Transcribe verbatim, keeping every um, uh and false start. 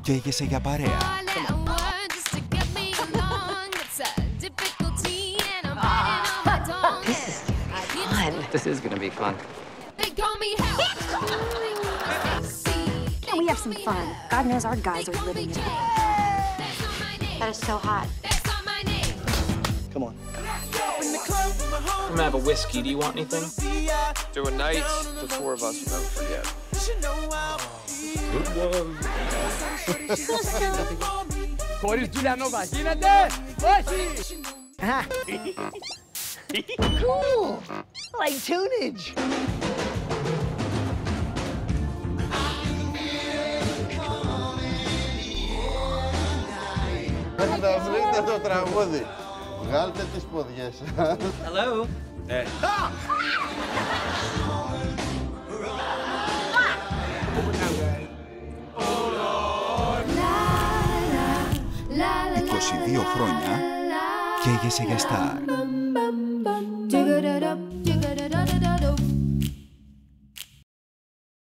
καίγεσαι για παρέα. This is gonna be fun. We have some fun. God knows our guys are living it. That is so hot. Come on. I'm gonna have a whiskey. Do you want anything? Do a night the four of us will never forget. Good one. Χωρίς Τζουλιανόβα γίνεται! Όχι! Cool! Like tunage! Θα βρείτε το τραγούδι. Βγάλτε τις ποδιές σας. Hello. Ε. είκοσι δύο χρόνια καίγεσαι για Star.